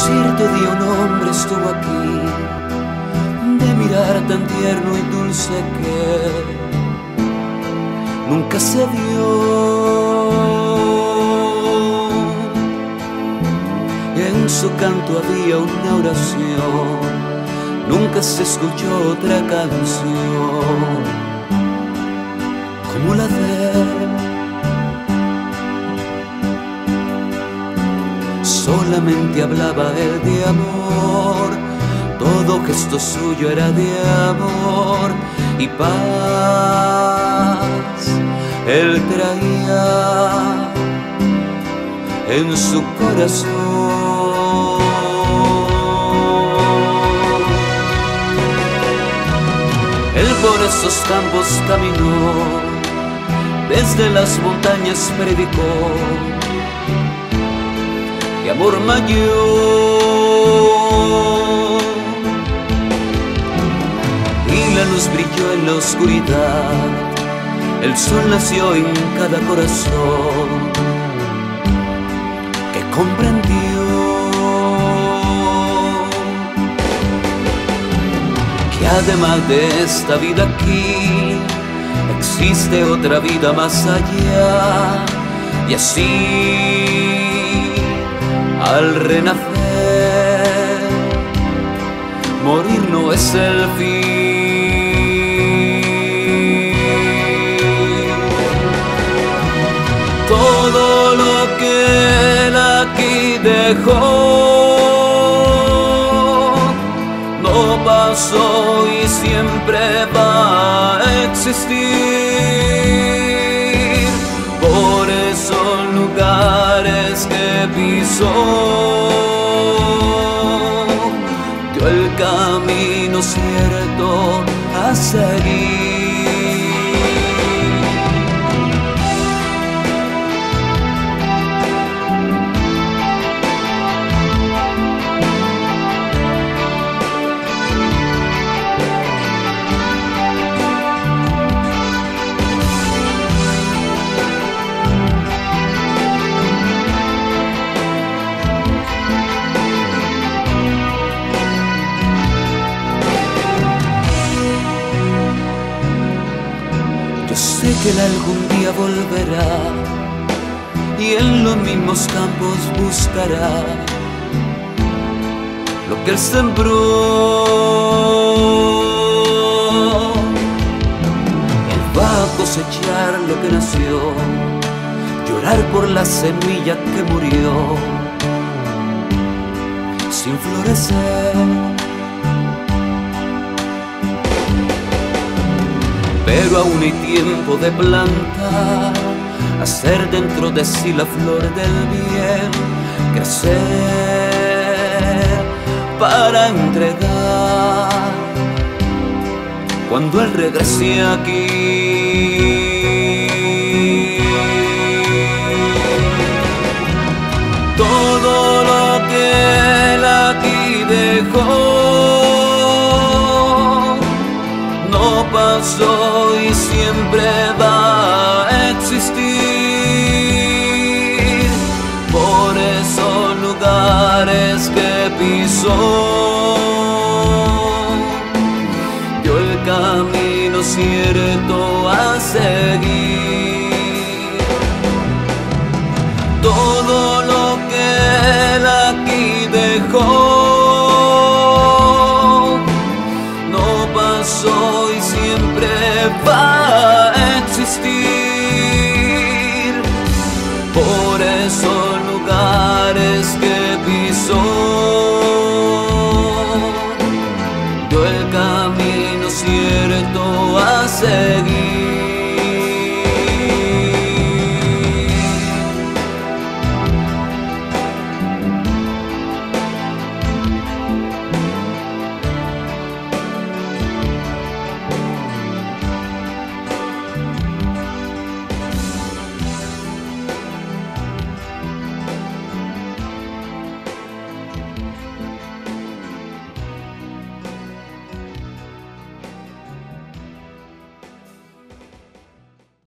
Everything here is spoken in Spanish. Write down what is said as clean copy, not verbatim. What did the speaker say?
cierto día un hombre estuvo aquí, de mirar tan tierno y dulce que nunca se dio. En su canto había una oración, nunca se escuchó otra canción como la de él. Solamente hablaba él de amor, todo gesto suyo era de amor y paz. Él traía en su corazón. Él por esos campos caminó, desde las montañas predicó de amor mayor, y la luz brilló en la oscuridad, el sol nació en cada corazón que comprendió que además de esta vida aquí existe otra vida más allá, y así al renacer morir no es el fin. Todo lo que él aquí dejó no pasó y siempre va a existir. Por esos lugares que pisó, dio el camino cierto a seguir. Sé que él algún día volverá y en los mismos campos buscará lo que él sembró. Él va a cosechar lo que nació, llorar por la semilla que murió sin florecer. Pero aún hay tiempo de plantar, hacer dentro de sí la flor del bien, crecer para entregar cuando él regrese aquí. Todo lo que él aquí dejó no pasó y siempre va a existir. Por esos lugares que pisó, dio el camino cierto a seguir. Todo lo que él aquí dejó no pasó y siempre va a existir. Por esos lugares que pisó, dio el camino cierto a seguir.